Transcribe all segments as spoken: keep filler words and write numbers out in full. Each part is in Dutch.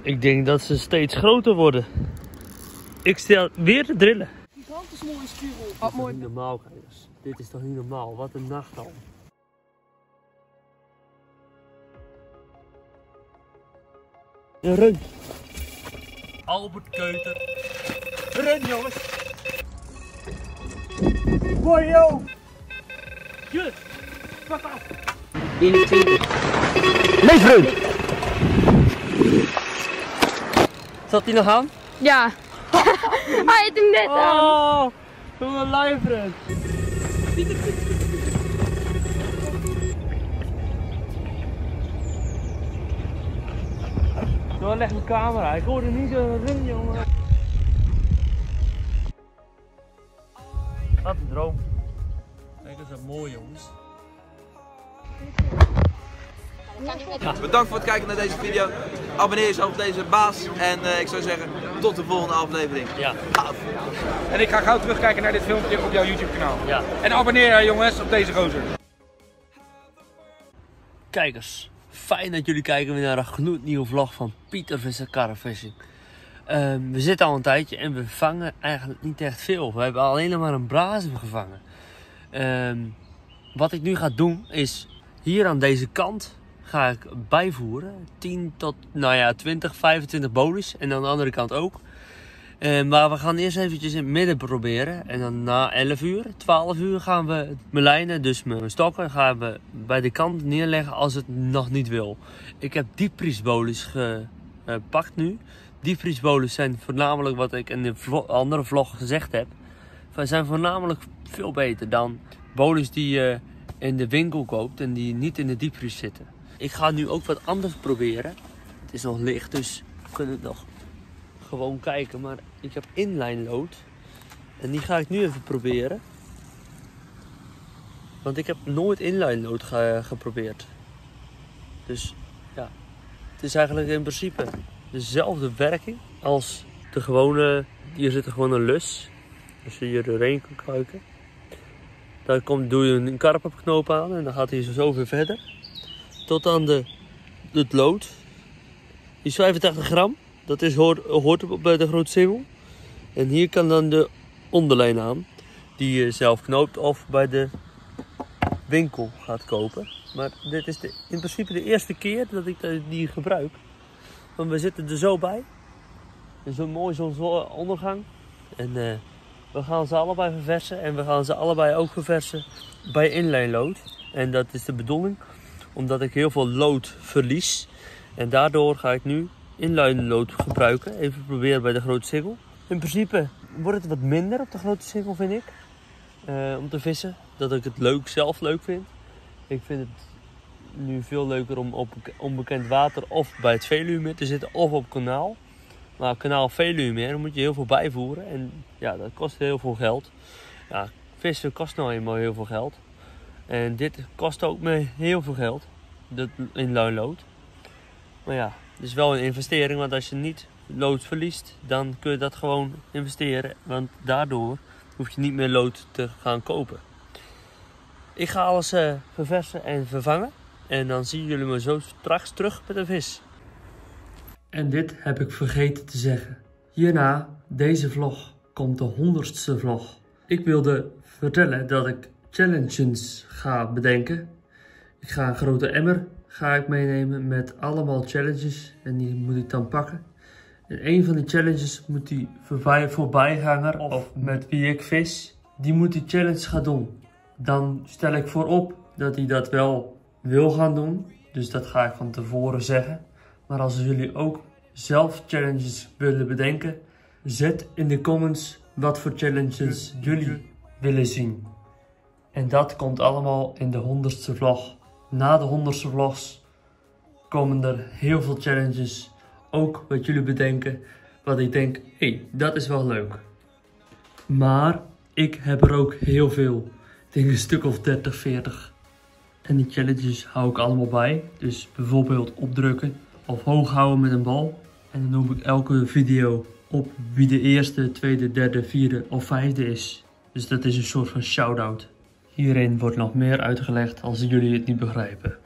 Ik denk dat ze steeds groter worden. Ik stel weer te drillen. Gigantisch mooie spiegel. Dit is toch niet normaal, kijkers. Dit is toch niet normaal. Wat een nacht al. Een run. Albert Keuter. Run, jongens. Boy, yo. Jullie. Pak af. eenentwintig. Leefrun. Zat hij nog aan? Ja. Hij heeft hem net aan. Oh, wat een leefrun. Zo, leg mijn camera. Ik hoorde niet zo'n run, jongen. Wat een droom. Kijk, dat is wel mooi, jongens. Ja. Bedankt voor het kijken naar deze video. Abonneer jezelf op deze baas. En uh, ik zou zeggen, tot de volgende aflevering. Ja. En ik ga gauw terugkijken naar dit filmpje op jouw YouTube kanaal. Ja. En abonneer jongens op deze gozer. Kijkers, fijn dat jullie kijken weer naar een gloednieuwe vlog van Pieter Visser Karrefishing. Uh, we zitten al een tijdje en we vangen eigenlijk niet echt veel. We hebben alleen nog maar een brazen gevangen. Uh, wat ik nu ga doen is, hier aan deze kant ga ik bijvoeren. tien tot nou ja, twintig, vijfentwintig bolies en aan de andere kant ook. Uh, maar we gaan eerst eventjes in het midden proberen. En dan na elf uur, twaalf uur gaan we mijn lijnen, dus mijn stokken, gaan we bij de kant neerleggen als het nog niet wil. Ik heb diepvriesbolies gepakt nu. Diepvriesbolies zijn voornamelijk wat ik in de vlog, andere vlog gezegd heb. Ze zijn voornamelijk veel beter dan bolies die je in de winkel koopt en die niet in de diepvries zitten. Ik ga nu ook wat anders proberen. Het is nog licht, dus we kunnen het nog gewoon kijken. Maar ik heb inline load. En die ga ik nu even proberen. Want ik heb nooit inline load ge geprobeerd. Dus ja, het is eigenlijk in principe dezelfde werking als de gewone. Hier zit er gewoon een lus. Dus je hier doorheen kan kijken. Dan komt, doe je een karperknoop aan en dan gaat hij zo weer verder. Tot aan de, het lood. Die is vijfentachtig gram. Dat is, hoort, hoort bij de grote singel. En hier kan dan de onderlijn aan. Die je zelf knoopt of bij de winkel gaat kopen. Maar dit is de, in principe de eerste keer dat ik die gebruik. Want we zitten er zo bij. En zo mooi zonsondergang. En uh, we gaan ze allebei verversen. En we gaan ze allebei ook verversen bij inline load. En dat is de bedoeling. Omdat ik heel veel lood verlies. En daardoor ga ik nu inline load gebruiken. Even proberen bij de grote singel. In principe wordt het wat minder op de grote singel, vind ik. Uh, om te vissen. Dat ik het leuk, zelf leuk vind. Ik vind het nu veel leuker om op onbekend water of bij het Veluwemeer te zitten. Of op kanaal. Maar kanaal Veluwemeer, dan moet je heel veel bijvoeren. En ja, dat kost heel veel geld. Ja, vissen kost nou eenmaal heel veel geld. En dit kost ook me heel veel geld. Dat inline load. Maar ja, het is wel een investering. Want als je niet lood verliest, dan kun je dat gewoon investeren. Want daardoor hoef je niet meer lood te gaan kopen. Ik ga alles uh, verversen en vervangen. En dan zien jullie me zo straks terug met een vis. En dit heb ik vergeten te zeggen. Hierna, deze vlog, komt de honderdste vlog. Ik wilde vertellen dat ik challenges ga bedenken. Ik ga een grote emmer ga ik meenemen met allemaal challenges. En die moet ik dan pakken. En een van die challenges moet die voorbij, voorbijganger of met wie ik vis, die moet die challenge gaan doen. Dan stel ik voorop dat hij dat wel wil gaan doen. Dus dat ga ik van tevoren zeggen. Maar als jullie ook zelf challenges willen bedenken, zet in de comments wat voor challenges jullie willen zien. En dat komt allemaal in de honderdste vlog. Na de honderdste vlogs komen er heel veel challenges. Ook wat jullie bedenken, wat ik denk, hé, hey, dat is wel leuk. Maar ik heb er ook heel veel. Ik denk een stuk of dertig, veertig. En die challenges hou ik allemaal bij. Dus bijvoorbeeld opdrukken of hoog houden met een bal. En dan noem ik elke video op wie de eerste, tweede, derde, vierde of vijfde is. Dus dat is een soort van shout-out. Hierin wordt nog meer uitgelegd als jullie het niet begrijpen.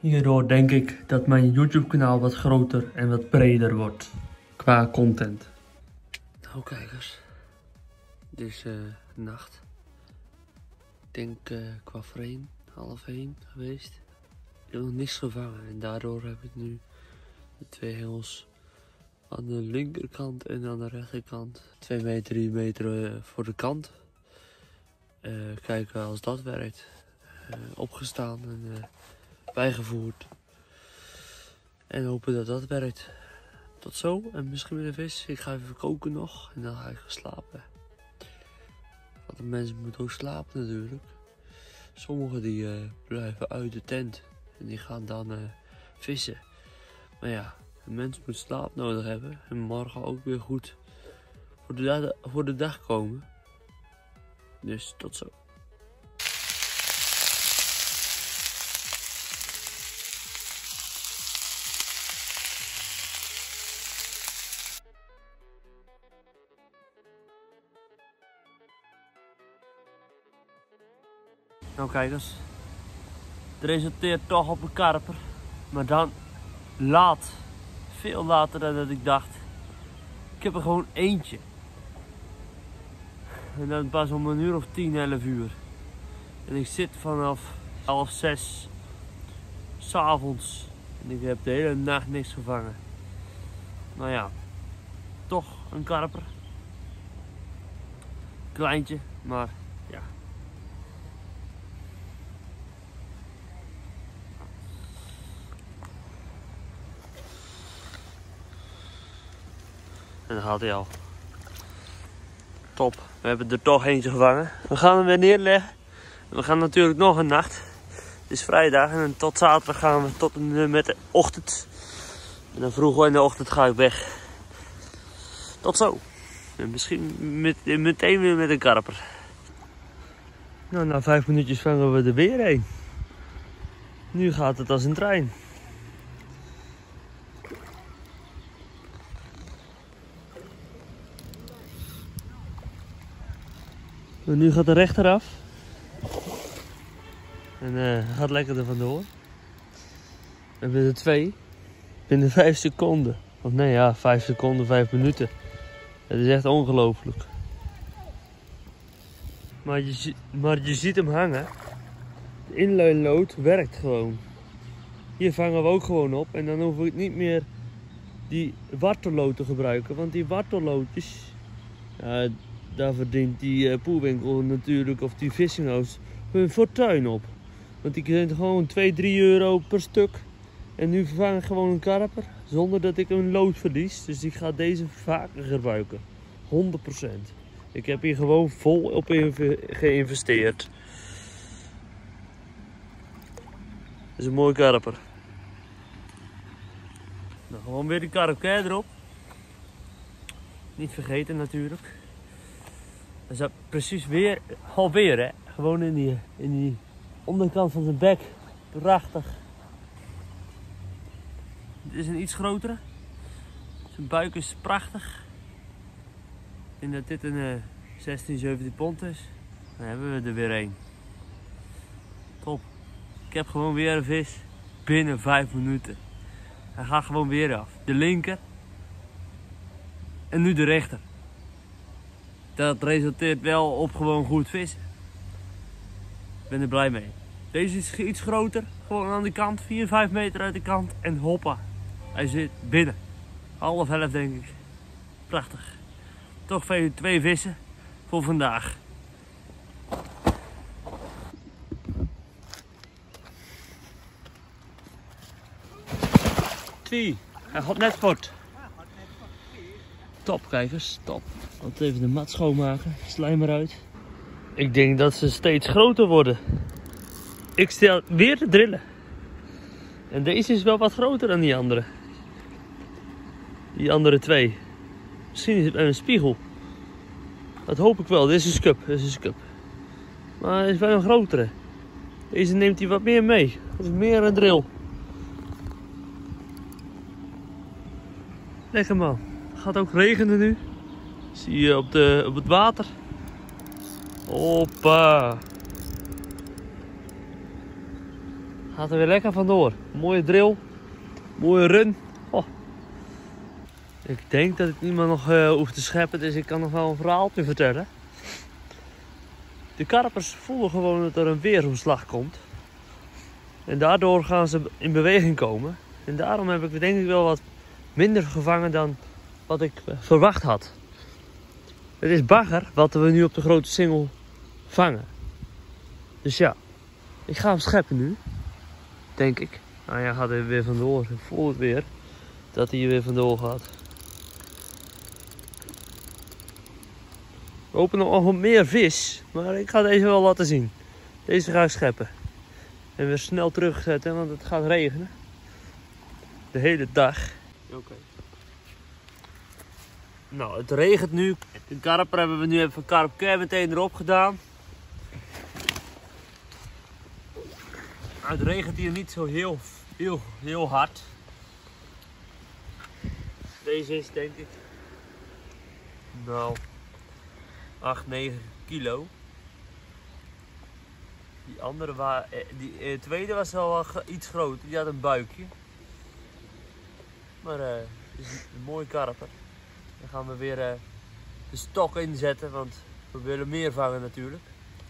Hierdoor denk ik dat mijn YouTube kanaal wat groter en wat breder wordt qua content. Nou kijkers, het is uh, nacht. Ik denk uh, kwart voor één, half één geweest. Ik heb nog niks gevangen en daardoor heb ik nu de twee hengels aan de linkerkant en aan de rechterkant. twee meter, drie meter uh, voor de kant. Uh, kijken als dat werkt. Uh, opgestaan en uh, bijgevoerd. En hopen dat dat werkt. Tot zo en misschien met een vis. Ik ga even koken nog en dan ga ik slapen. Want de mensen moeten ook slapen natuurlijk. Sommigen die uh, blijven uit de tent en die gaan dan uh, vissen. Maar ja, een mens moet slaap nodig hebben en morgen ook weer goed voor de, da voor de dag komen. Dus tot zo. Nou kijkers, het resulteert toch op een karper, maar dan laat, veel later dan dat ik dacht. Ik heb er gewoon eentje. En dan pas om een uur of tien, elf uur. En ik zit vanaf half zes, 's avonds. En ik heb de hele nacht niks gevangen. Nou ja, toch een karper. Kleintje, maar ja. En dan gaat hij al. Top, we hebben er toch eentje gevangen. We gaan hem weer neerleggen. We gaan natuurlijk nog een nacht. Het is vrijdag en tot zaterdag gaan we tot en met de ochtend. En dan vroeg in de ochtend ga ik weg. Tot zo. En misschien met, meteen weer met een karper. Nou, na vijf minuutjes vangen we er weer een. Nu gaat het als een trein. En nu gaat de rechter af. En uh, gaat lekker er vandoor. We hebben er twee. Binnen vijf seconden. Of nee, ja, vijf seconden, vijf minuten. Het is echt ongelooflijk. Maar je, maar je ziet hem hangen. De inleunlood werkt gewoon. Hier vangen we ook gewoon op. En dan hoef ik niet meer die wartellood te gebruiken. Want die wartelloodjes... Uh, daar verdient die uh, poelwinkel natuurlijk, of die fishinghouse, hun fortuin op. Want die zijn gewoon twee, drie euro per stuk. En nu vervang ik gewoon een karper, zonder dat ik een lood verlies. Dus ik ga deze vaker gebruiken. honderd procent. Ik heb hier gewoon vol op geïnvesteerd. Dat is een mooie karper. Nou, gewoon weer die karper erop. Niet vergeten natuurlijk. Dat is precies weer, alweer hè, gewoon in die, in die onderkant van zijn bek. Prachtig. Dit is een iets grotere. Zijn buik is prachtig. Ik denk dat dit een uh, zestien, zeventien pond is. Dan hebben we er weer één. Top. Ik heb gewoon weer een vis binnen vijf minuten. Hij gaat gewoon weer af. De linker. En nu de rechter. Dat resulteert wel op gewoon goed vissen. Ik ben er blij mee. Deze is iets groter. Gewoon aan de kant. vier, vijf meter uit de kant. En hoppa. Hij zit binnen. Half elf denk ik. Prachtig. Toch twee vissen voor vandaag. Twee. Hij gaat net fort. Top kijkers, top. Altijd even de mat schoonmaken, slijm eruit. Ik denk dat ze steeds groter worden. Ik stel weer te drillen. En deze is wel wat groter dan die andere. Die andere twee. Misschien is het een spiegel. Dat hoop ik wel. Dit is een scup. Dit is een scup. Maar hij is wel een grotere. Deze neemt hij wat meer mee. Dat is meer een drill. Lekker man. Het gaat ook regenen nu. Zie je op, de, op het water. Hoppa. Gaat er weer lekker vandoor. Mooie drill. Mooie run. Oh. Ik denk dat ik niemand nog uh, hoef te scheppen, dus ik kan nog wel een verhaaltje vertellen. De karpers voelen gewoon dat er een weersomslag komt. En daardoor gaan ze in beweging komen. En daarom heb ik denk ik wel wat minder gevangen dan wat ik verwacht had. Het is bagger wat we nu op de grote singel vangen. Dus ja, ik ga hem scheppen nu. Denk ik. Nou ja, gaat er weer vandoor. Ik voel het weer. Dat hij hier weer vandoor gaat. We hopen nog wat meer vis. Maar ik ga deze wel laten zien. Deze ga ik scheppen. En weer snel terugzetten, want het gaat regenen. De hele dag. Oké. Okay. Nou, het regent nu. De karper hebben we nu even karp care meteen erop gedaan. Het regent hier niet zo heel, heel, heel hard. Deze is denk ik, nou, acht, negen kilo. Die andere was, die eh, tweede was wel iets groter, die had een buikje. Maar uh, het is een mooie karper. Dan gaan we weer uh, de stok inzetten, want we willen meer vangen natuurlijk.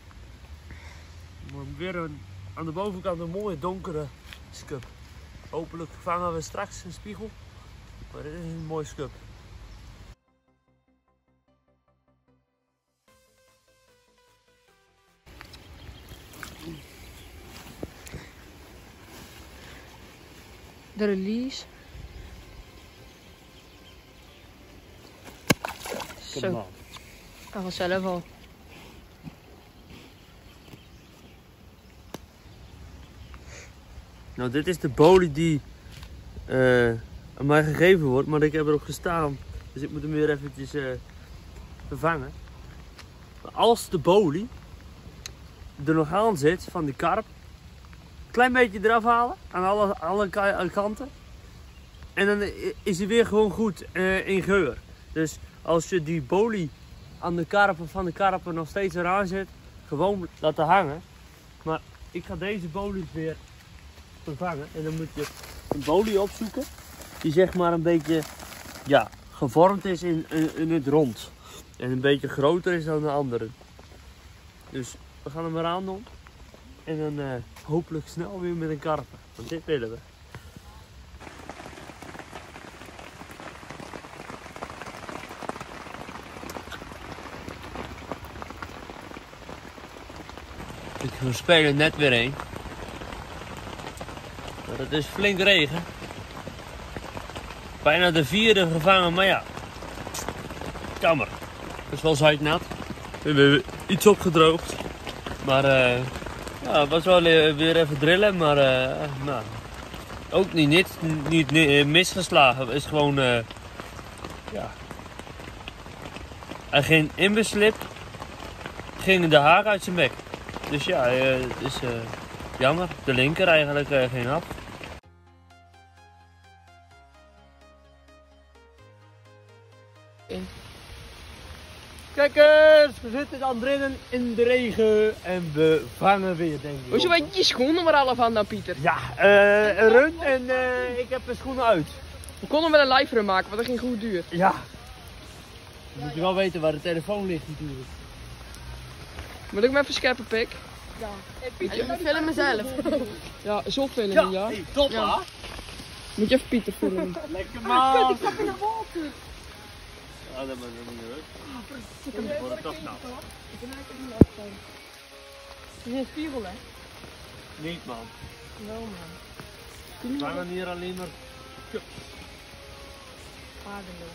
Maar weer een, aan de bovenkant een mooie donkere scub. Hopelijk vangen we straks een spiegel, maar dit is een mooi scub. De release. Zo. Kan vanzelf al. Nou, dit is de bolie die uh, aan mij gegeven wordt, maar ik heb erop gestaan. Dus ik moet hem weer eventjes uh, vervangen. Maar als de bolie er nog aan zit van die karp, een klein beetje eraf halen aan alle, alle kanten. En dan is hij weer gewoon goed uh, in geur. Dus als je die bolie aan de karpen van de karpen nog steeds eraan zet, gewoon laten hangen. Maar ik ga deze bolie weer vervangen. En dan moet je een bolie opzoeken die zeg maar een beetje ja, gevormd is in, in, in het rond. En een beetje groter is dan de andere. Dus we gaan hem eraan doen. En dan uh, hopelijk snel weer met een karper. Want dit willen we. We spelen net weer een. Maar het is flink regen. Bijna de vierde gevangen, maar ja. Jammer. Het is wel zuidnat. We hebben iets opgedroogd. Maar uh, ja, het was wel weer even drillen, maar uh, nou, ook niet, niet, niet, niet misgeslagen. Het is gewoon, uh, ja. Hij ging in beslip, ging de haak uit zijn bek. Dus ja, uh, het is uh, jammer. De linker eigenlijk uh, ging af. Kijkers, we zitten dan drinnen in de regen en we vangen weer, denk ik. Hoezo weet je je schoenen maar alle van dan, Pieter? Ja, uh, een run en uh, ik heb mijn schoenen uit. We konden wel een live run maken, want dat ging goed duur. Ja. Je moet wel weten waar de telefoon ligt natuurlijk. Moet ik me even scheppen, pik? Ja. Hey, Pieter, ik film mezelf. Ja, zo filmen, ja. Hey, top, ja. Moet je even Pieter filmen. Lekker man. Ah, kut, ik stap in de water. Ja, dat moet ik niet leuk. Ik heb Voor de top nou. Ik heb eigenlijk niet afstaan. Het is een spiegel, hè? Niet man. Wel, man. We vangen hier alleen maar cups. Paardenloop.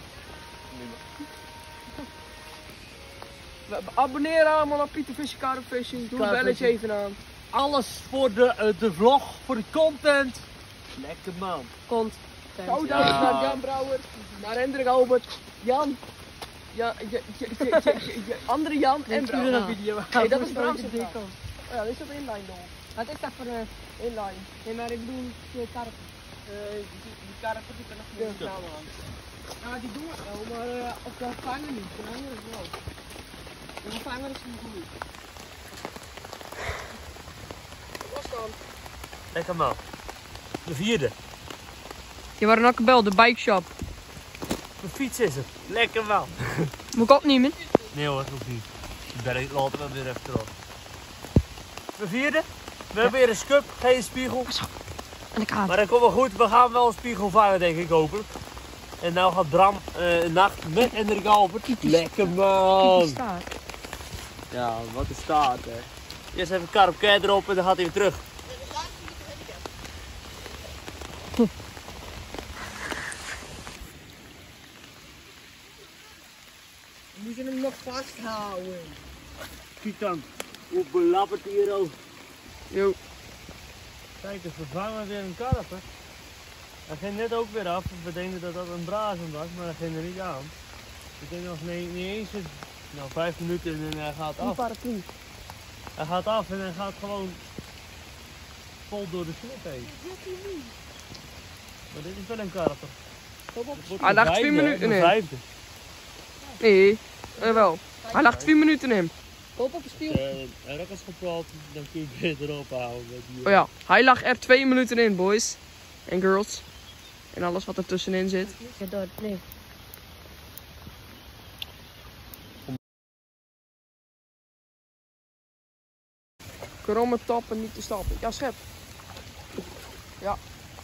We abonneren allemaal op Pieter Visser Karp Fishing. Doe een belletje even aan. Alles voor de, uh, de vlog, voor de content. Lekker man. Kont. Shoutouts Ja. naar Jan Brouwer, naar Hendrik Albert, Jan, ja, ja, ja, ja, ja, ja, andere Jan en Brouwer. een video. Hey, dat is Brouwer. de Ja, dat is op inline dan. Wat is dat voor een Inline. Nee, maar ik bedoel, de karp. Uh, die, die karpen die kan nog niet Ja. samen aan. Ja, die doen we wel, maar uh, op de vangen niet. De hanger is wel. De vangen is niet goed. Wat dan? Lekker man. De vierde. Je wordt een akkebel, de bike shop. Mijn fiets is het. Lekker man. Moet ik opnemen? Nee hoor, dat hoeft niet. Ik ben later wel weer even terug. De vierde. We hebben weer een scup, geen spiegel. En ik aan. Maar dat komt wel goed. We gaan wel een spiegel vangen denk ik hopelijk. En nou gaat Bram uh, een nacht met Hendrik Albert. Lekker man. Ja, wat een staart hè. Eerst even karpke erop en dan gaat hij weer terug. We moeten hem nog vasthouden. Kijk dan, hoe belabberd hier ook. Jo. Kijk, we vervangen weer een karper. Hij ging net ook weer af. We denken dat dat een brazen was, maar hij ging er niet aan. Ik denk nog niet, niet eens nou, vijf minuten en hij gaat Een af. paraplu. Hij gaat af en hij gaat gewoon vol door de slip heen. Maar dit is wel een karper. Hij lag twee minuten in. Vijfde. Nee, eh, wel. Hij lag twee minuten in. Kop op de spiel. Uh, er is gepraat, dan kun je beter ophouden. Met die, Oh ja, hij lag er twee minuten in, boys. En girls. En alles wat er tussenin zit. Ja, door. Nee. Kromme tappen, niet te stappen. Ja, schep. Ja.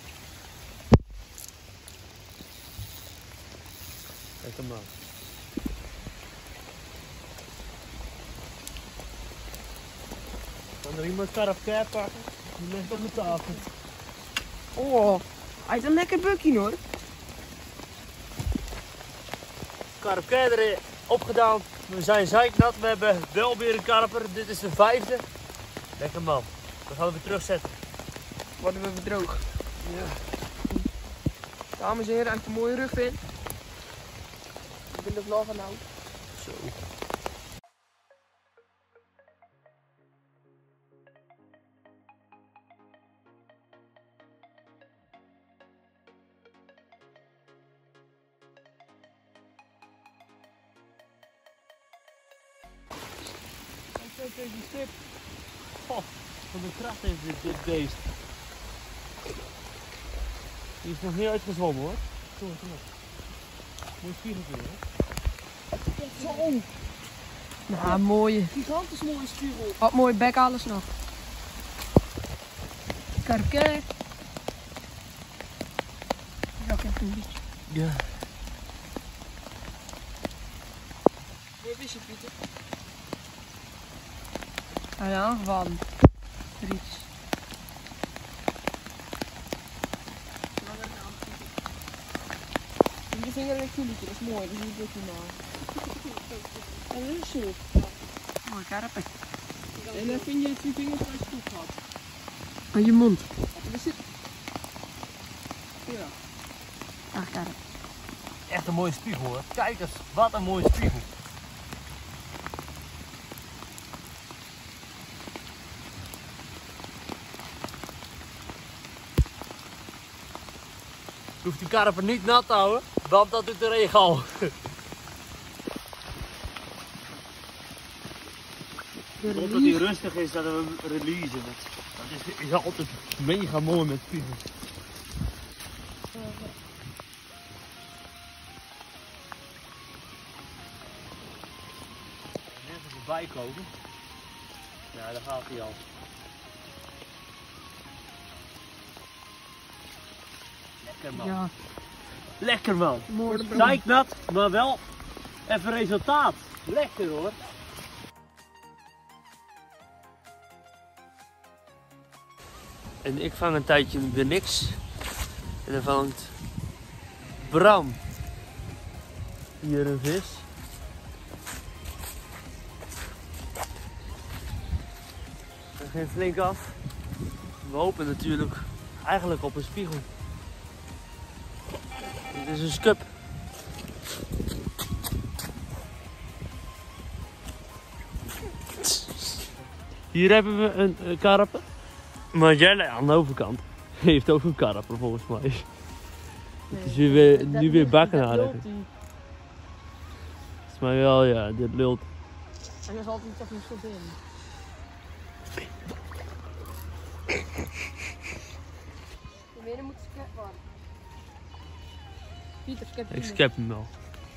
Lekker man. Kan er iemand karafke pakken? Die ligt op de tafel. Oh, hij is een lekker bukkie hoor. Karafke erin opgedaan. We zijn zeiknat. We hebben wel weer een karper. Dit is de vijfde. Lekker man. We gaan hem weer terugzetten. Worden we weer droog. Ja. Dames en heren, echt een mooie rugvin. Ik ben de vlogger nou. Zo. Kijk eens die stip. Oh, van de kracht heeft dit, dit beest. Die is nog niet uitgezwommen hoor. Kom maar, kom maar. Mooi spiegeltje hoor. Zo. Nou, mooie. Gigantisch mooie spiegel. Wat mooi bek alles nog. Karke. Ja, ik heb een beetje. Ja. Mooi visje, Pieter. Hij is aangevallen. Riets. Die vinger in het kulietje, dat is mooi. Dat is niet optimaal. En dat is zo. Mooi karpen. En dan vind je twee vingers uit je kop gehad. Aan je mond. Dat is het. Ja. Ach, karp. Echt een mooie spiegel hoor. Kijk eens, wat een mooie spiegel. Je hoeft die karper niet nat te houden, want dat doet de regen al. Omdat hij rustig is, dat we hem releasen. Dat is, is altijd mega mooi met spiegels. Even voorbij komen. Ja, daar gaat hij al. Lekker man. Ja, Lekker man. mooi. Zeiknat, maar wel even resultaat. Lekker hoor. En ik vang een tijdje weer niks. En dan vangt Bram hier een vis. Hij ging flink af. We hopen natuurlijk eigenlijk op een spiegel. Dit is een scup. Hier hebben we een, een karper. Maar Jelle aan de overkant heeft ook een karper volgens mij. Het is nu weer, nu weer bakken aardig. Volgens mij wel, ja, dit lult. En er is altijd toch niet zo in. De midden moet skept worden. Pieter, skep hem. Ik skep hem wel.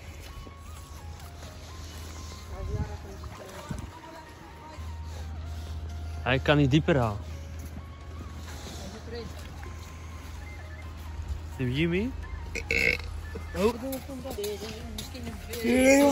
Hij kan niet dieper halen. Neem je mee? Oh. Misschien een veel.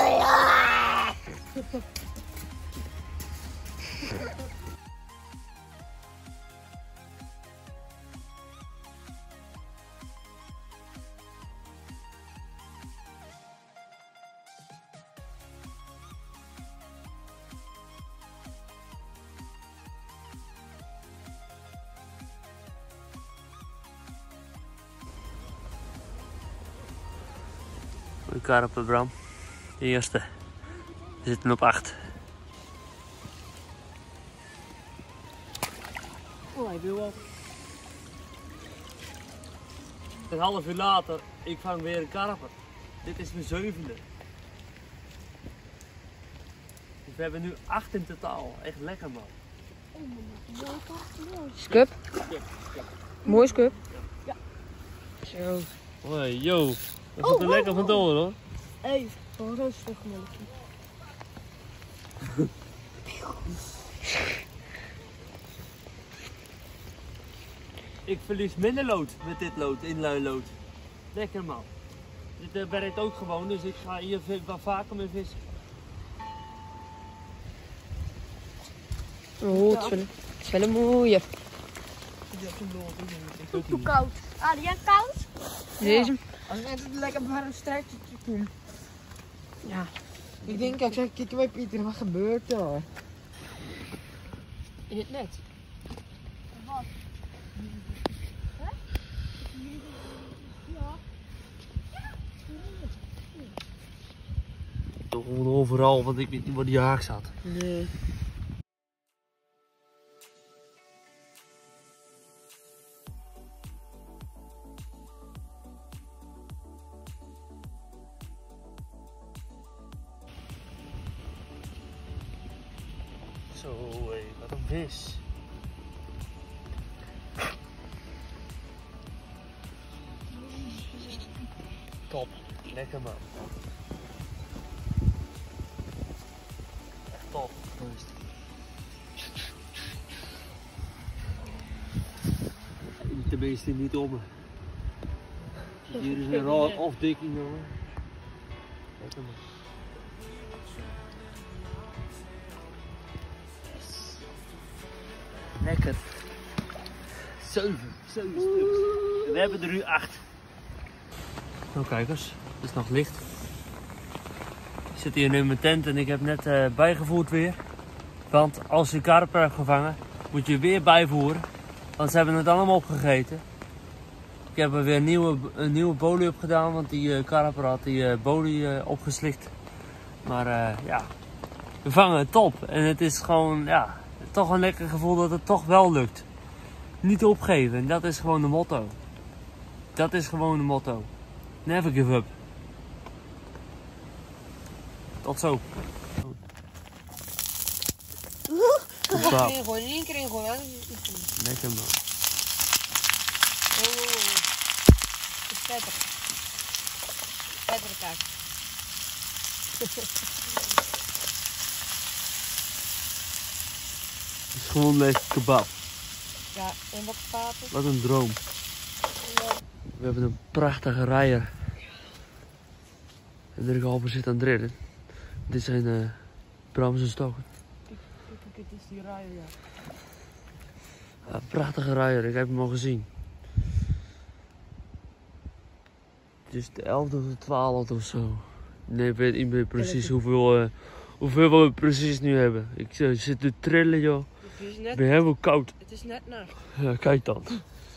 Mooie karpen, Bram. De eerste. We zitten op acht. Oh, hij wil wel. Een half uur later, ik vang weer een karper. Dit is mijn zevende. Dus we hebben nu acht in totaal. Echt lekker, man. Scup. Mooi scup. Ja. Zo. Hoi, yo. Dat gaat er lekker vandoor, hoor. Hé, hey, gewoon rustig, melkje. Ik verlies minder lood met dit lood, inluilood. Lekker, man. Dit uh, werkt ook gewoon, dus ik ga hier wat vaker mee vissen. Oh, het is wel, het is wel een mooie. Hoe koud? Ah, die is koud? Deze? Als ik net lekker warm strijkje doen. Ja. Ik denk, ik zeg, kijk bij Pieter, wat gebeurt er? In het net. Wat? Hè? Ja. Gewoon overal, want ik weet niet waar die haak zat. Nee. Zo, hé, wat een vis. Top, lekker, man. Echt top. Tenminste niet om. Hier is een raar afdekking, jongen. Lekker, man. Lekker. Zeven, zeven stuks. En we hebben er nu acht. Nou kijkers, het is nog licht. Ik zit hier nu in mijn tent en ik heb net uh, bijgevoerd weer. Want als je karper hebt gevangen, moet je weer bijvoeren. Want ze hebben het allemaal opgegeten. Ik heb er weer een nieuwe, een nieuwe bolie op gedaan, want die uh, karper had die uh, bolie uh, opgeslikt. Maar uh, ja, we vangen het top. En het is gewoon, ja, toch een lekker gevoel dat het toch wel lukt. Niet opgeven, en dat is gewoon de motto. Dat is gewoon de motto. Never give up. Tot zo. Wow. Gewoon in één keer in gewoon. Lekker, man. Oh, oh, oh. Het is vettig. Vettige kaart. Het is gewoon lekker kebab. Ja, en wat papen. Wat een droom. We hebben een prachtige rijer. En de halve zit aan het redden. Dit zijn uh, Bramse stokken. Kijk, kijk, het is die rijer, ja. Ja, prachtige rijer, ik heb hem al gezien. Het is de elfde of de twaalfde of zo. Nee, ik weet niet meer precies hoeveel, uh, hoeveel we precies nu hebben. Ik uh, zit te trillen, joh. Het is Ik net, ben helemaal koud. het is net nacht. Ja, kijk dan.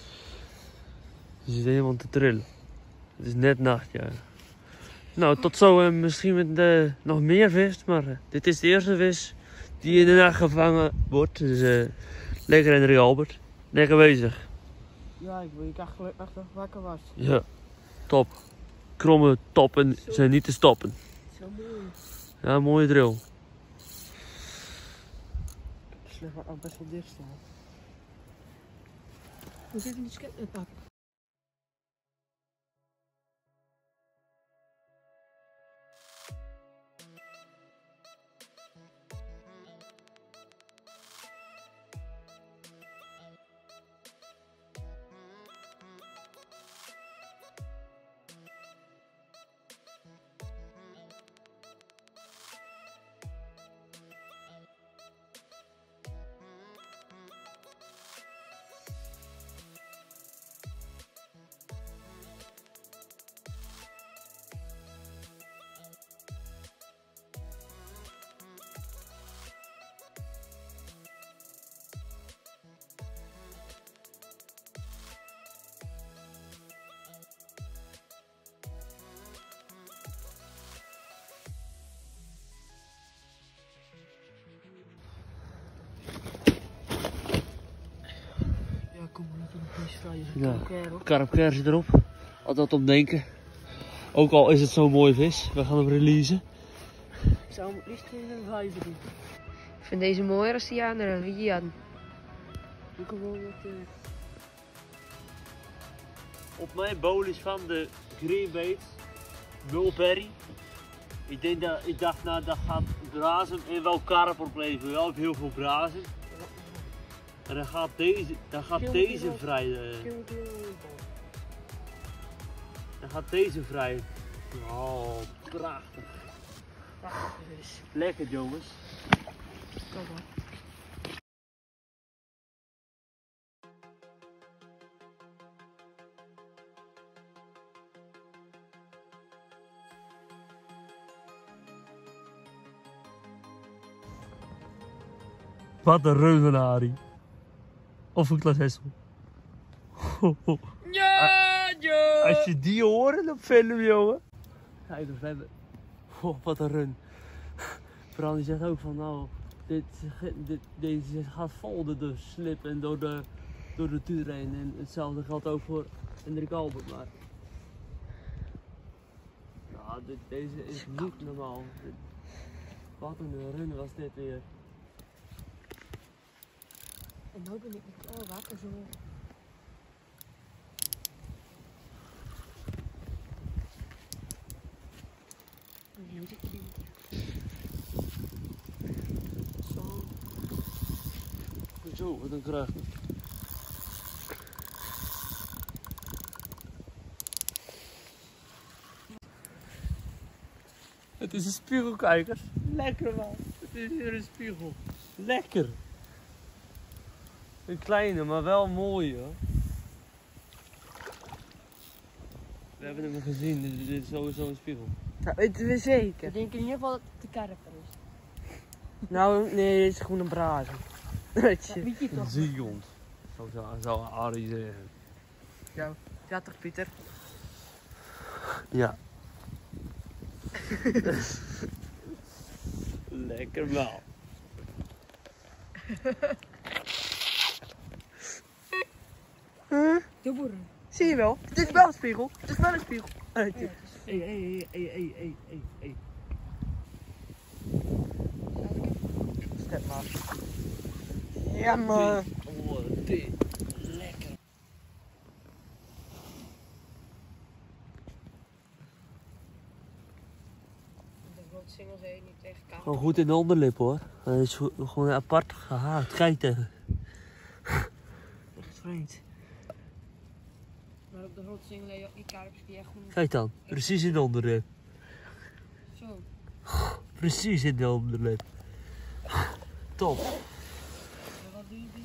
Je zit helemaal te trillen. Het is net nacht, ja. Nou, tot zo uh, misschien met uh, nog meer vis, maar uh, dit is de eerste vis die in de nacht gevangen wordt. Dus uh, lekker Henry Albert. Lekker bezig. Ja, ik wil je echt gelukkig dat ik wakker was. Ja, top. Kromme toppen zijn niet te stoppen. Zo mooi. Ja, mooie drill. De slag ook best wel dicht staan. We zitten in het skatepark. Ja, kom maar, laten we een beetje vrij. Ja, karpker zit erop. Altijd om denken. Ook al is het zo'n mooie vis, we gaan hem releasen. Ik zou hem het liefst in een vijver doen. Ik vind deze mooier als die andere, wie die hadden. Doe gewoon wat... Uh... Op mijn bolies van de greenbait, mulberry. Ik, denk dat, ik dacht, nou dat gaat brazen en wel karp opleveren, wel heel veel brazen. En dan gaat deze, dan gaat deze vrij. Uh, dan gaat deze vrij. Oh, prachtig. Prachtig vis. Lekker jongens. Kom maar. Wat een reuvenarie. Of een klashessel. Ja, ja. Als je die hoort op film, jongen. Kijk, we hebben... Oh, wat een run. Bram die zegt ook van, nou, dit, dit, deze gaat vol door de slip en door de, door de tuur heen. En hetzelfde geldt ook voor Hendrik Albert, maar... Nou, dit, deze is niet normaal. Dit, wat een run was dit weer. En nu ben ik niet al wakker zo. Nu moet ik niet. Zo. Zo, wat een kracht. Het is een spiegel, kijkers. Lekker man. Het is hier een spiegel. Lekker. Een kleine, maar wel mooi hoor. We hebben hem gezien, dit, dit is sowieso een spiegel. Dat weten we zeker. Ik denk in ieder geval dat het de karper is. Nou, nee, dit is gewoon een brazen. Weet je. Weet je Een toch? zeehond. Zo zou, zou Arie zeggen. Ja, ja toch Pieter? Ja. Lekker wel. Huh? De boeren. Zie je wel? Het is wel een spiegel. Het is wel een spiegel. Uh, Ja, het is... Hé, hé, hé, hé, hé, hé, hé. Step maar. Ja man. Oh, dit. Lekker. De rotsingels heet niet tegen kamer. Gewoon goed in de onderlip hoor. Hij is gewoon apart gehaakt. Kijk tegen. Echt vreemd. Maar op de rotsingel heb je ook die karpers die echt goed... Kijk dan. Precies in de onderlip. Zo. Precies in de onderlip. Top. Maar wat doe je die?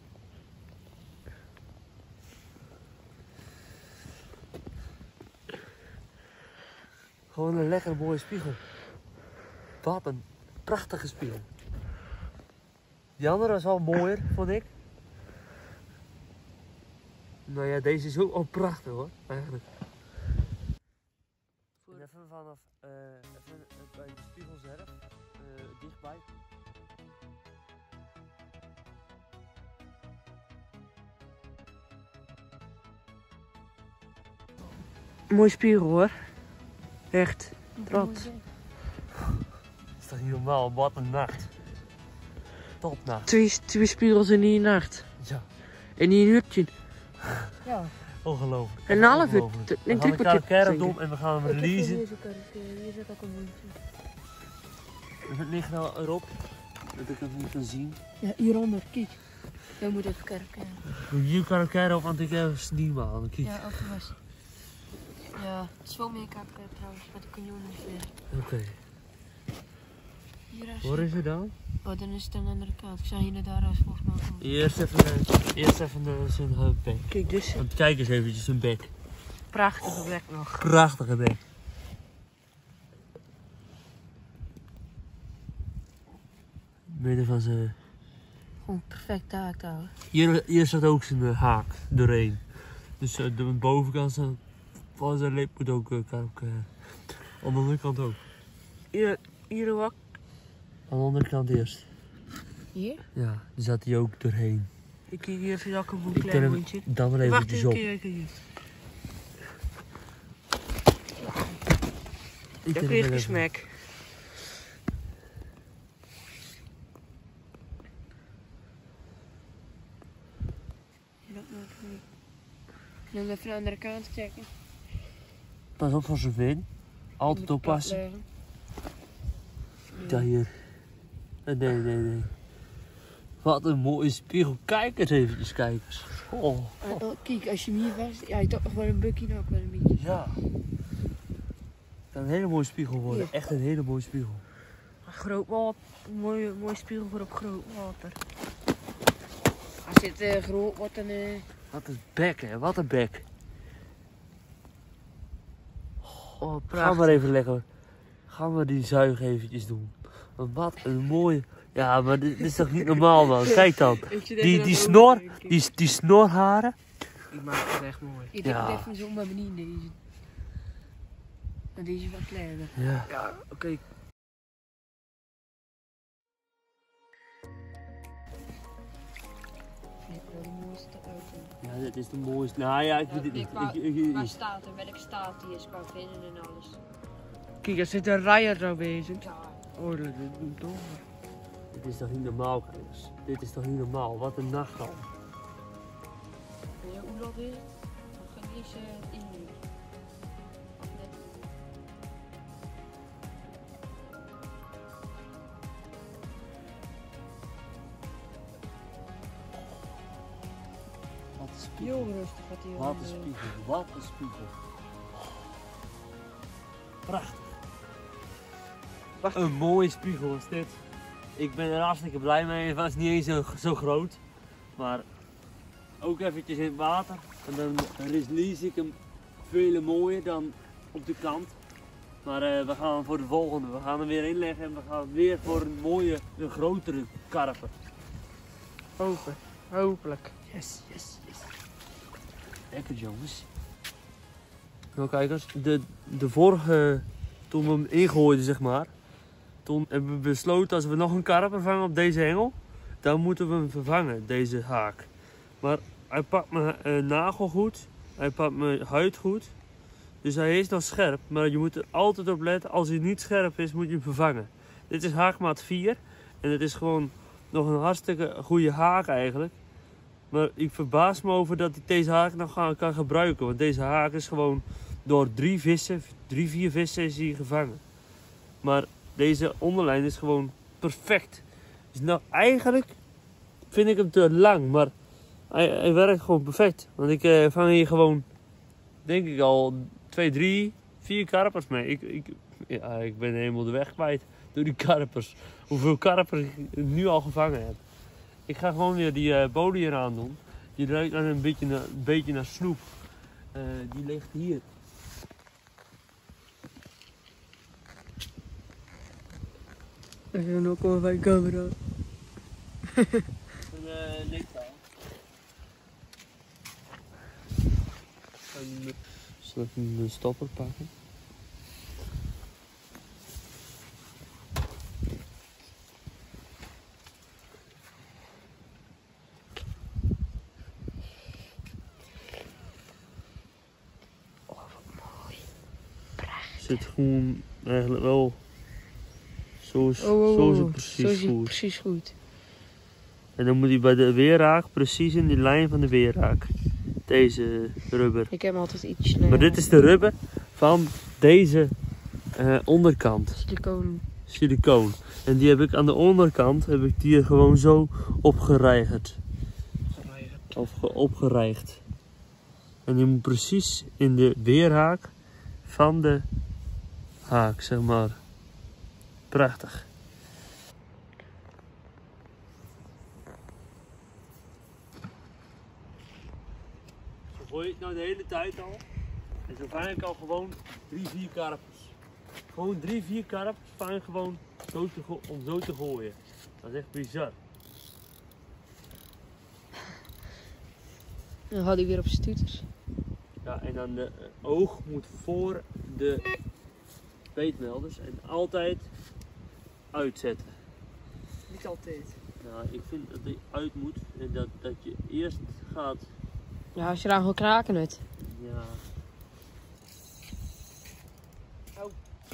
Gewoon een lekker mooie spiegel. Wat een prachtige spiegel. Die andere was wel mooier, vond ik. Nou ja, deze is ook al prachtig hoor, eigenlijk. En even vanaf, uh, even bij de spiegel zelf, uh, dichtbij. Mooi spiegel hoor. Echt. Trots. Is dat niet normaal? Wat een nacht. Topnacht. Twee, twee spiegels in die nacht. Ja. En die een hutje. Ja. Ongelooflijk. Een half uur. Ongelooflijk. Een We gaan drie de kwartier. Karakkara dom en we gaan hem Ik heb releasen. hier zo'n karikeren, hier zit ook een mondje. Het ligt nou erop, dat ik het niet kan zien. Ja, hieronder, kijk. Jij moet even kijken. Hier Karakkara op, want ik heb een niet maar. Kijk. Ja, ook was. Ja, het is wel meer kakken trouwens, met de kanjoen weer. Oké. Hier is Waar is het dan? Oh, dan is het aan de andere kant. Ik zou hier naar daar als volgens mij komen. Eerst even, uh, eerst even uh, zijn uh, bek. Kijk, dus Want kijk eens eventjes zijn bek. prachtige bek nog. Prachtige bek. Midden van zijn... Gewoon perfect taak houden. Hier, hier staat ook zijn uh, haak doorheen. Dus uh, de bovenkant van- van zijn lip moet ook uh, ook, uh, aan de andere kant ook. Hier, hier ook. Aan de andere kant eerst. Hier? Ja, daar zat hij ook doorheen. Ik kijk hier even welke een Ik klein ken hem mondje. dan maar Wacht eventjes even, op. kijk hier. Ik Daar ken kreeg hem ik een even. smack. Dan even de andere kant checken. Pas op voor zijn vin. Altijd oppassen. Daar hier. Nee, nee, nee, nee. Wat een mooie spiegel. Kijk eens eventjes, kijkers. Oh, Oh, oh, kijk, als je hem hier vast... Ja, je toch nog wel een bukkie ook wel een beetje. ja. Het kan een hele mooie spiegel worden. Echt een hele mooie spiegel. Groot water. Mooi, mooi spiegel voor op groot water. Als het uh, groot wordt, dan... Uh... Wat een bek, hè. Wat een bek. Oh, Ga prachtig. maar even lekker. Gaan we die zuig eventjes doen. Want wat een mooie... Ja, maar dit, dit is toch niet normaal, man. Kijk dan. Die, die snor, die, die snorharen. Ik maak het echt mooi. Ik Ja. denk even zo maar beneden deze. En deze is wat kleiner. Ja. Ja, oké. Okay. Nee, wel de mooiste uit. Ja, dit is de mooiste. Nou ja, ik weet het niet. Ik, ik, ik- Waar staat er? Welke staat die is qua vinden en alles. Kijk, er zit een rijer zo bezig. Ja. Oh, dat doet toch. Dit is toch niet normaal, kijkers. Dit is toch niet normaal. Wat een nacht al. Ja, hoe laat is het? Dan gaan deze in nu. Of net. Wat een spiegel. Heel rustig gaat hij. Wat een spiegel. Wat een spiegel. Prachtig. Wacht. Een mooie spiegel is dit. Ik ben er hartstikke blij mee. Het was niet eens zo, zo groot. Maar ook eventjes in het water. En dan release ik hem veel mooier dan op de kant. Maar uh, we gaan voor de volgende. We gaan hem weer inleggen en we gaan weer voor een mooie, een grotere karper. Hopen. Hopelijk. Yes, yes, yes. Lekker jongens. Nou kijkers, de, de vorige, toen we hem ingooiden zeg maar, toen hebben we besloten als we nog een karper vangen op deze hengel, dan moeten we hem vervangen, deze haak. Maar hij pakt mijn uh, nagel goed, hij pakt mijn huid goed, dus hij is nog scherp, maar je moet er altijd op letten, als hij niet scherp is moet je hem vervangen. Dit is haakmaat vier en het is gewoon nog een hartstikke goede haak eigenlijk. Maar ik verbaas me over dat ik deze haak nog gaan, kan gebruiken. Want deze haak is gewoon door drie vissen, drie, vier vissen is hij gevangen. Maar deze onderlijn is gewoon perfect. Dus nou eigenlijk vind ik hem te lang. Maar hij, hij werkt gewoon perfect. Want ik eh, vang hier gewoon, denk ik al, twee, drie, vier karpers mee. Ik, ik, ja, ik ben helemaal de weg kwijt door die karpers. Hoeveel karpers ik nu al gevangen heb. Ik ga gewoon weer die uh, bodem hier aan doen. Die ruikt dan een beetje naar, een beetje naar snoep. Uh, die ligt hier. Er zijn ook al bij camera. Een uh, lichttaal. Zal ik een stopper pakken? Zit gewoon eigenlijk wel zo is, Oh, oh, zo is oh. het precies Zo is hij goed. precies goed. En dan moet hij bij de weerraak precies in die lijn van de weerraak. deze rubber. Ik heb altijd iets sneller. Maar dit is de rubber van deze uh, onderkant. Siliconen. Silicoon. En die heb ik aan de onderkant heb ik die er gewoon zo opgereigerd. Of ge opgereigd. En die moet precies in de weerhaak van de haak, zeg maar. Prachtig. Zo gooi je het nou de hele tijd al. En zo vang ik al gewoon drie, vier karpers. Gewoon drie, vier karpers vang ik gewoon zo te om zo te gooien. Dat is echt bizar. Dan gaat hij weer op stoeters. Ja, en dan de uh, oog moet voor de beetmelders en altijd uitzetten. Niet altijd. Nou, ik vind dat die uit moet en dat, dat je eerst gaat. Ja, als je daar gewoon kraken het. Ja. Oh.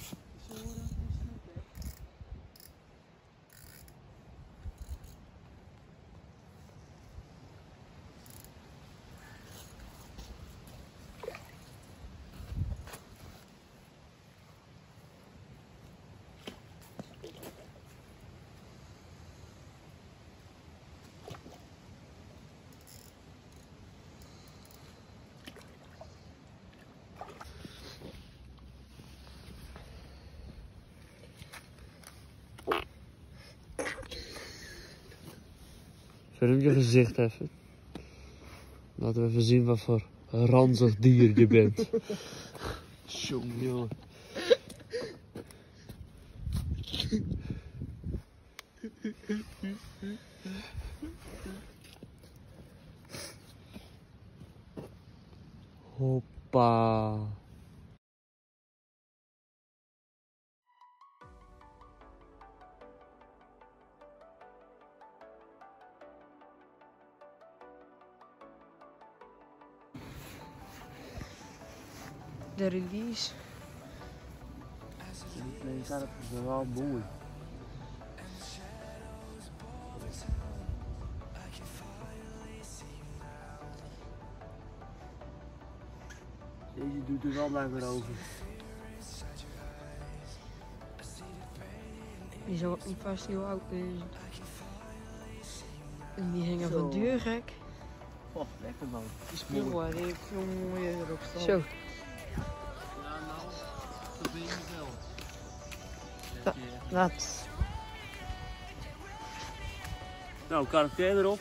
Film je gezicht even. Laten we even zien wat voor ranzig dier je bent. Jongen, jongen. Hoppa. De release. Nee, dat is wel mooi. Deze doet er wel langer over. Die zou ook niet vast heel oud wezen. En die hingen van duur gek. Oh, lekker man. Die spullen, die heeft veel mooier erop staan. Zo. Ja, nou, dat ben je wel. Ja, laat. Nou, karpje erop.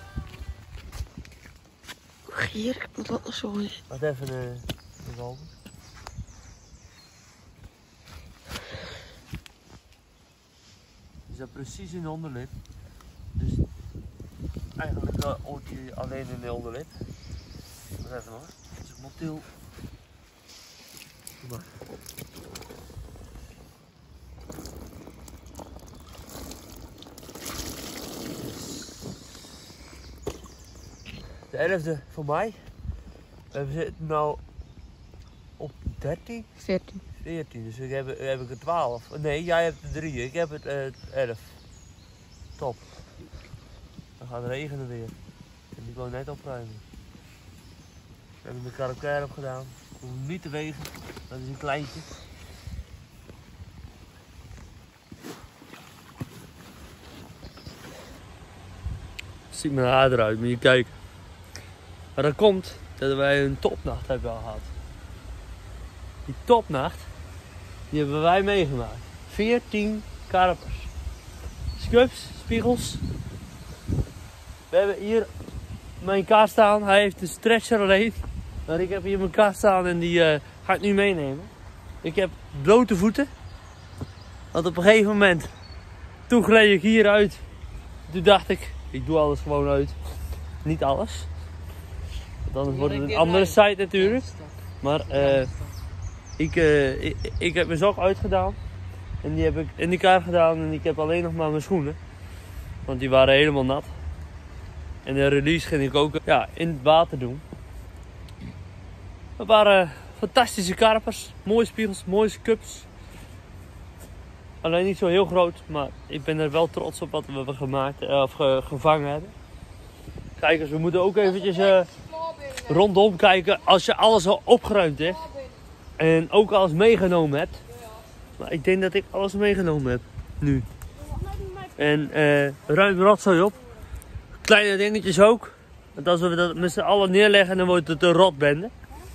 Hier, ik moet wat nog zo. Wat even de, de walvis. Die zat precies in de onderlip. Dus eigenlijk uh, hoort hij alleen in de onderlip. Wat even hoor. Dat is een motiel. Kom maar. De elfde voor mij. We zitten nu op dertien? veertien. veertien, dus ik heb, heb ik er twaalf. Nee, jij hebt er drie, ik heb het uh, elf. Top. Dan gaat het regenen weer. En die wil net opruimen. We hebben de karabiner op gedaan. Ik hoef hem niet te wegen, dat is een kleintje. Ziet mijn haar eruit, moet je kijken. Maar dat komt dat wij een topnacht hebben gehad. Die topnacht, die hebben wij meegemaakt. veertien karpers. Scups, spiegels. We hebben hier mijn kast staan. Hij heeft een stretcher alleen. Maar ik heb hier mijn kast staan en die uh, ga ik nu meenemen. Ik heb blote voeten. Want op een gegeven moment, toen gleed ik hier uit. Toen dacht ik, ik doe alles gewoon uit. Niet alles. Want dan wordt het een andere site natuurlijk. Maar uh, ik, uh, ik, ik heb mijn sok uitgedaan. En die heb ik in de kar gedaan. En ik heb alleen nog maar mijn schoenen. Want die waren helemaal nat. En de release ging ik ook ja, in het water doen. Het waren fantastische karpers. Mooie spiegels, mooie cups. Alleen niet zo heel groot. Maar ik ben er wel trots op wat we hebben gemaakt. Of ge, gevangen hebben. Kijk eens, we moeten ook eventjes... Uh, rondom kijken als je alles al opgeruimd hebt. En ook alles meegenomen hebt. Maar ik denk dat ik alles meegenomen heb. Nu. En uh, ruim de rotzooi op. Kleine dingetjes ook. Want als we dat met z'n allen neerleggen, dan wordt het een rotbende.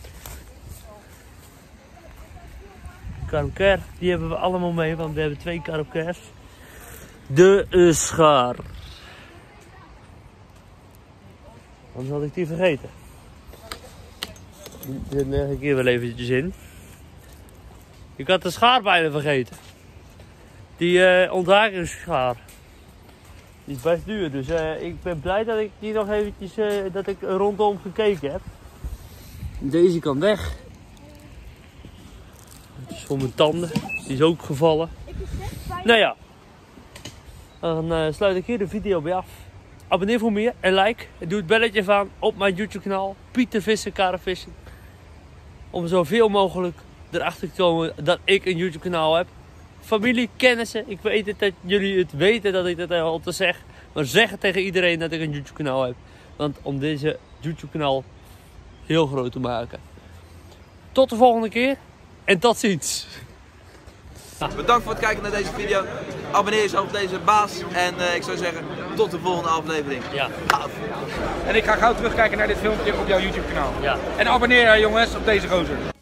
Karabker, die hebben we allemaal mee, want we hebben twee karabkers. De uh, schaar. Anders had ik die vergeten. Dit leg ik hier wel eventjes in. Ik had de schaar bijna vergeten. Die uh, ontharingsschaar. Die is best duur, dus uh, ik ben blij dat ik die nog eventjes uh, dat ik rondom gekeken heb. Deze kan weg. Het is voor mijn tanden. Die is ook gevallen. Nou ja. Dan uh, sluit ik hier de video bij af. Abonneer voor meer en like. En doe het belletje even aan op mijn YouTube kanaal. Pieter Visser Karrevissen. Om zoveel mogelijk erachter te komen dat ik een YouTube kanaal heb. Familie, kennissen. Ik weet het dat jullie het weten dat ik dat al te zeg. Maar zeg het tegen iedereen dat ik een YouTube kanaal heb. Want om deze YouTube kanaal heel groot te maken. Tot de volgende keer. En tot ziens. Bedankt voor het kijken naar deze video. Abonneer jezelf op deze baas. En uh, ik zou zeggen, tot de volgende aflevering. Ja. En ik ga gauw terugkijken naar dit filmpje op jouw YouTube kanaal. Ja. En abonneer jongens op deze gozer.